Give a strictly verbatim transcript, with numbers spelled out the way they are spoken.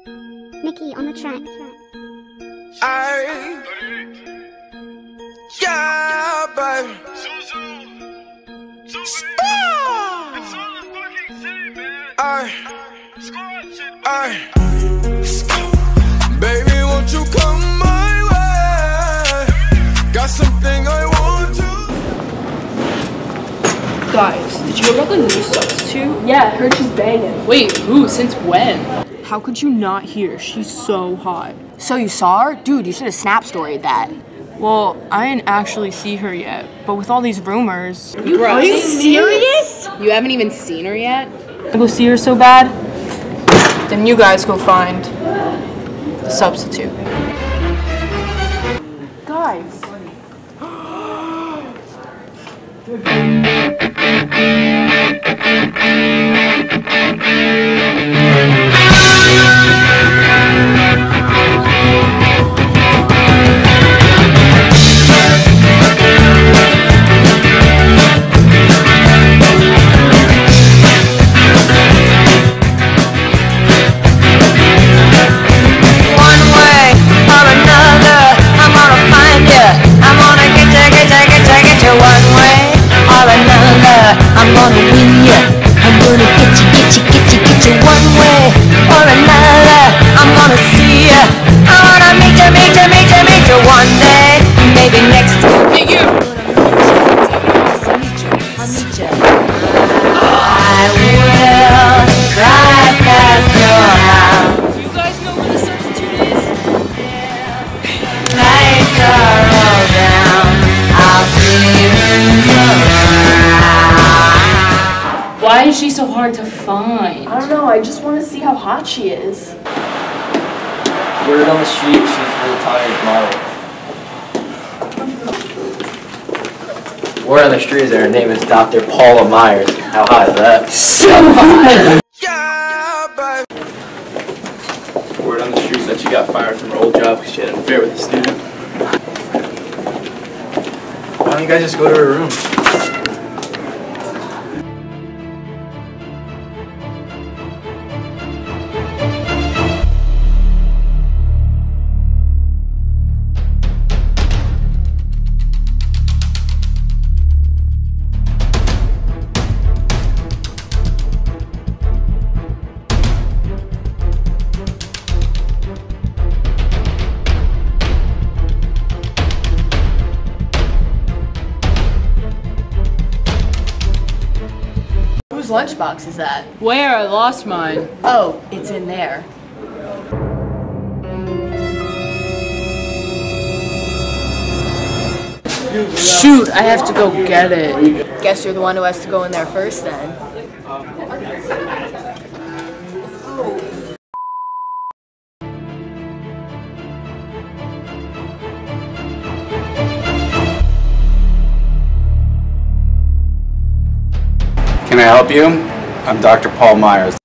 Mickey on the track. I, yeah, baby. I, I, baby, won't you come my way? Got something I want to. Guys, did you hear about the new substitute? Yeah, I heard she's banging. Wait, who? Since when? How could you not hear? She's so hot. So you saw her? Dude, you should have snap storied that. Well, I didn't actually see her yet, but with all these rumors... You Bro, are you serious? You haven't even seen her yet? I go see her so bad? Then you guys go find the substitute. Guys. I'm gonna win ya. I'm gonna get you, get you, get you, get you one way or another. I'm gonna see ya. I wanna meet ya, meet ya, meet ya, meet ya one day. Maybe next time. Hey, you! I'll meet ya, I'll meet ya. I will drive past your house. Do you guys know where the substitute is? Lights are all down. I'll see you. Why is she so hard to find? I don't know, I just want to see how hot she is. Word on the street, she's a retired model. Word on the street is that her name is Doctor Paula Myers. How hot is that? So hot! Yeah, baby. Word on the street is that she got fired from her old job because she had an affair with a student. Why don't you guys just go to her room? Whose lunchbox is that? Where? I lost mine. Oh, it's in there. Shoot, I have to go get it. Guess you're the one who has to go in there first then. Can I help you? I'm Doctor Paul Myers.